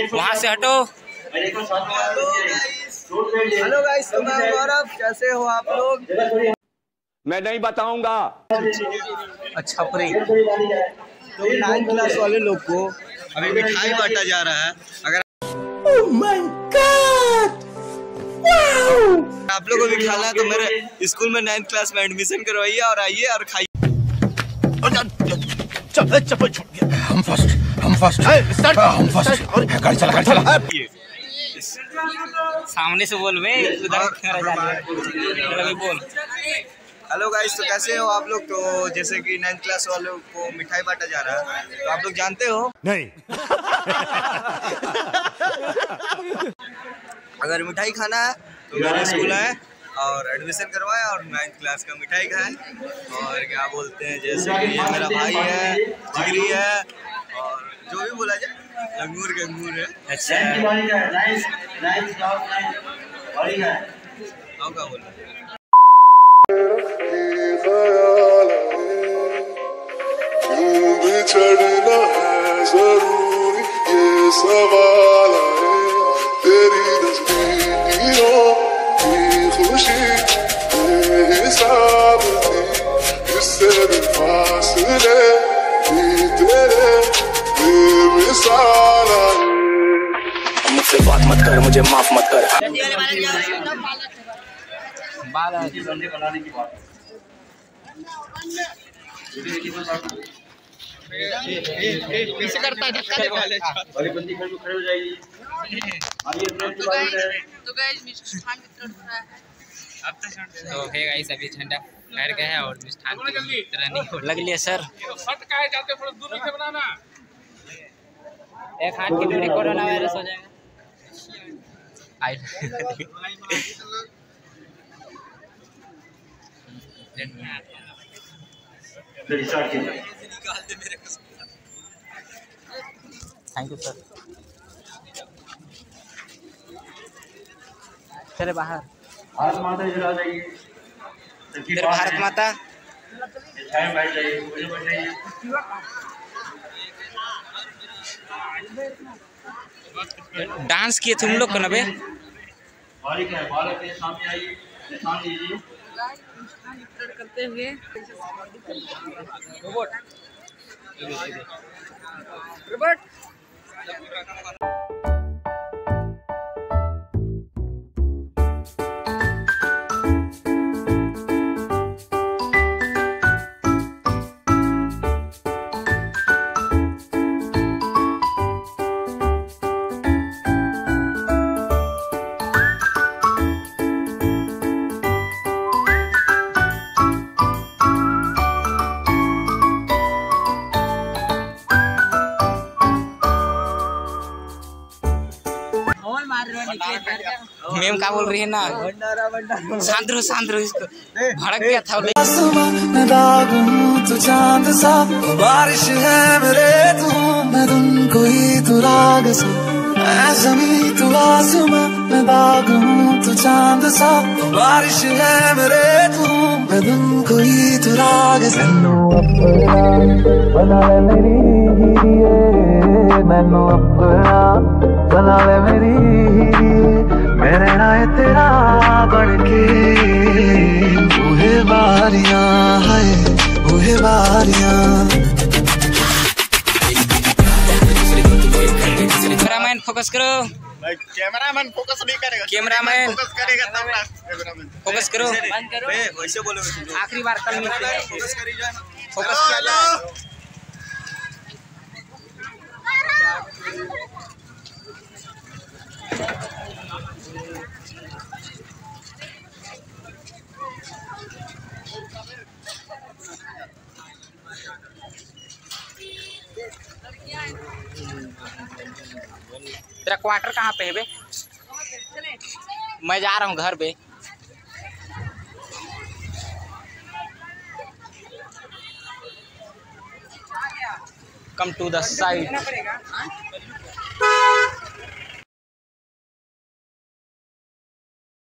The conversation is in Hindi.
वहाँ से हटो। हेलो गाइस, तो मैं गौरव, कैसे हो आप लोग? मैं नहीं बताऊंगा। अच्छा प्री तो 9th क्लास वाले लोग को अभी मिठाई बांटा जा रहा है। अगर Oh my God! Wow! आप लोगों को भी खाना है तो मेरे स्कूल में 9th क्लास में एडमिशन करवाइए और आइए और खाइए। चप्पल छूट गया। हम फर्स्ट गाड़ी चला सामने से बोल बे, उधर बोल। हेलो गाइस, तो कैसे हो आप लोग? तो जैसे कि 9th क्लास वालों को मिठाई बांटा जा रहा है, तो आप लोग जानते हो नहीं। अगर मिठाई खाना है तो मेरे स्कूल आए और एडमिशन करवाए और 9th क्लास का मिठाई खाए। और क्या बोलते हैं, जैसे कि ये मेरा भाई है, जिगरी है, और जो भी बोला जाए, अंगूर है। अच्छा आओ क्या बोला? बिछड़ना है जरूरी, ये सवाल है। तेरी तस्वीरों की खुशी बेहिसाब थी, इससे भी फासले भी तेरे बेमिसाल है। मुझसे बात मत कर, मुझे माफ मत कर। कैसे करता है धक्का देने वाले वाली बंदी खड़ी हो जाएगी। तो गाइस मिष्ठान वितरण हो रहा है। अब तो है गाइस, अभी झंडा फहर गया है और मिष्ठान वितरण नहीं हो लग लिया सर। फट काहे जाते, थोड़ा दूर से बनाना। एक हाथ की दूरी कोरोना वायरस हो जाएगा। Thank you sir. चले बाहर। भारत माता जला जाइए। फिर भारत माता बैठ जाइए, मुझे बैठ जाइए। डांस किए तुम लोग को ना बे। बालिक है, बालक है, सामने आइए, निशान लीजिए। करते हुए रोबोट मेम क्या बोल रही है ना? शांत रहो इसको भड़क गया था। तू चांद सा, बारिश है मेरे तू, मैं तुम कोई तू राग सा, ज़मीं तू आसमां, मैं बाग हूँ तू चांद सा, बारिश है मेरे तू, मैं तुम कोई तू राग सा। बना ले मेरी हीरे, मैनू अपना बना ले मेरी हीरे, मेरे नाए तेरा बनके। बूहे बारियां है, बूहे बारियां। कैमरामैन फोकस करो। कैमरामैन फोकस नहीं करेगा। कैमरामैन फोकस करेगा तब ना। कैमरामैन फोकस करो। वैसे बोलोगे। आखिरी बार कल मिलते हैं। फोकस करी जाए। फोकस किया जाए। तेरा क्वार्टर कहाँ पे है बे? मैं जा रहा हूँ घर पे। Come to the side.